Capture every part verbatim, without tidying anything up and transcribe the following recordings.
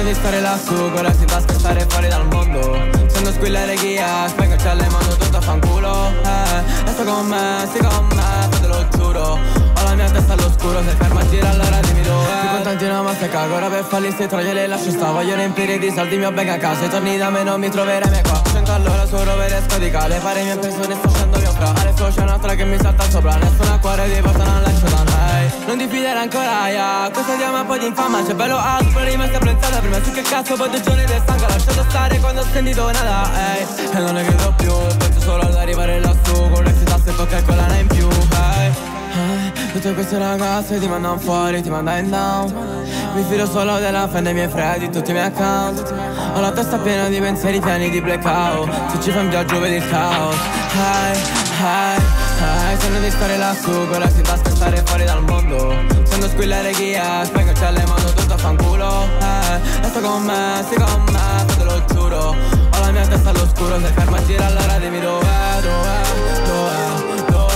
di stare lassù, con la si tasca e stare fuori dal mondo. Sento squillare Ghia, spengo c'è le mando tutto a fanculo. Eh, e sto con me, stai con me, te lo giuro. Ho la mia testa all'oscuro, se ferma a gira allora dimmi dove. Più contenti una mazza cago, ora per farli se troie le lascio sta. Voglio riempire di soldi il mio bank a casa. Se torni da me non mi troverai mai qua. Sento allora su rovere scodicale, fare i miei persone sto scendo mio fra. Adesso c'è un'altra che mi salta sopra, nessuno a cuore di porta non lascio da me. Non ti fidere ancora, yeah. Questo diamo un po' di infama, c'è bello alto, poi rimasta apprezzata. Prima su che cazzo, poi due giorni del stanco, lasciato stare quando ho sentito nada, ehi. E non ne credo più, penso solo ad arrivare lassù, con l'ex tasse e poi calcolare in più, ehi. Eh, tutte queste ragazze ti mandano fuori, ti mandano in down. Mi fido solo della fan dei miei fredi, tutti i miei account. Ho la testa piena di pensieri pieni di blackout. Se ci fai un viaggio vedi il caos. Hey, hey, hey. Sento di stare lassù, con la si tasca e stare fuori dal mondo. Sento squillare Ghia, spengo c'è le mando tutto a fanculo. Eh, e sto con me, stai con me, te lo giuro. Ho la mia testa all'oscuro, se ferma a gira allora dimmi dov'è, dov'è, dov'è.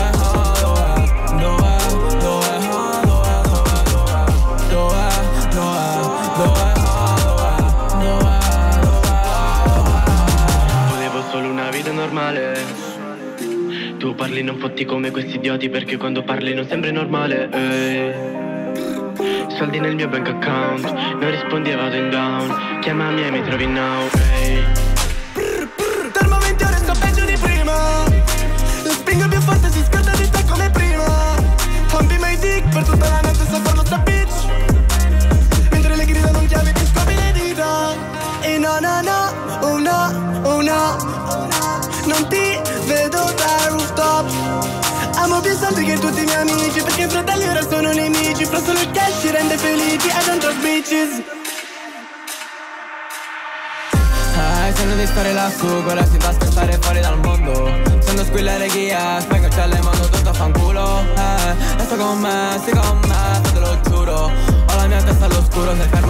Normale. Tu parli non fotti come questi idioti, perché quando parli non sembri normale, ehi. Soldi nel mio bank account, non rispondi e vado in down. Chiamami e mi trovi now, ehi. Dal momento ora sto peggio di prima. Lo spingo più forte, si scorda di te come prima. Pompi my dick per tutta la notte, sto farlo sta bitch. Mentre le grida non chiami ti scopri le dita. E no no no, oh no, oh no. Non ti vedo dal rooftop. Amo più soldi che tutti i miei amici, perché i fratelli ora sono nemici. Fra solo il cash ci rende felici, I don't trust bitches. Eh, sento di stare lassù, con la si tasca e stare fuori dal mondo. Sento squillare Ghia, spengo c'è le mando tutto a fanculo. Eh, e sto con me, stai con me, te lo giuro. Ho la mia testa all'oscuro, se ferma